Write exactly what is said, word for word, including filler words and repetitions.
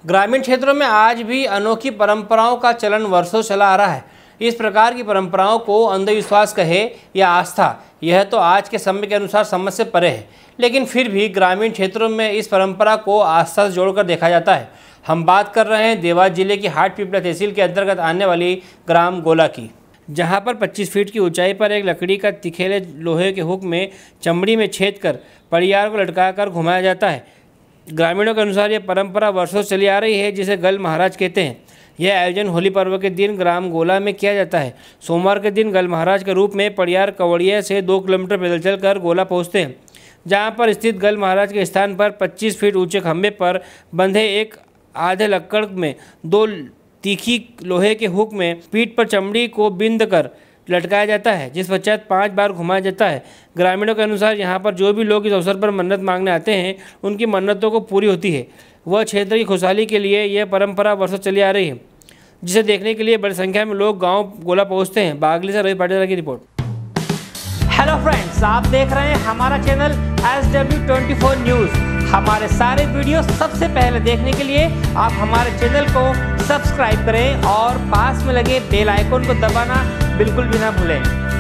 ग्रामीण क्षेत्रों में आज भी अनोखी परंपराओं का चलन वर्षों चला आ रहा है। इस प्रकार की परंपराओं को अंधविश्वास कहे या आस्था, यह तो आज के समय के अनुसार समझ से परे है, लेकिन फिर भी ग्रामीण क्षेत्रों में इस परंपरा को आस्था से जोड़कर देखा जाता है। हम बात कर रहे हैं देवास जिले की हाटपिपला तहसील के अंतर्गत आने वाली ग्राम गोला की, जहां पर पच्चीस फीट की ऊंचाई पर एक लकड़ी का तिखेले लोहे के हुक में चमड़ी में छेद कर परियार को लटकाकर घुमाया जाता है। ग्रामीणों के अनुसार यह परंपरा वर्षों से चली आ रही है, जिसे गल महाराज कहते हैं। यह आयोजन होली पर्व के दिन ग्राम गोला में किया जाता है। सोमवार के दिन गल महाराज के रूप में परियार कवड़िया से दो किलोमीटर पैदल चलकर गोला पहुंचते हैं, जहां पर स्थित गल महाराज के स्थान पर पच्चीस फीट ऊंचे खंभे पर बंधे एक आधे लक्कड़ में दो तीखी लोहे के हुक में पीठ पर चमड़ी को बिंद कर लटकाया जाता है, जिस पश्चात पांच बार घुमाया जाता है। ग्रामीणों के अनुसार यहाँ पर जो भी लोग इस अवसर पर मन्नत मांगने आते हैं, उनकी मन्नतों को पूरी होती है। वह क्षेत्र की खुशहाली के लिए यह परंपरा वर्षों चली आ रही है, जिसे देखने के लिए बड़ी संख्या में लोग गांव गोला पहुंचते हैं। बागली से रवि पाटीदार की रिपोर्ट। हेलो फ्रेंड्स, आप देख रहे हैं हमारा channel S W twenty four news. हमारे सारे वीडियो सबसे पहले देखने के लिए आप हमारे चैनल को सब्सक्राइब करें और पास में लगे बेल आइकन को दबाना बिल्कुल भी ना भूलें।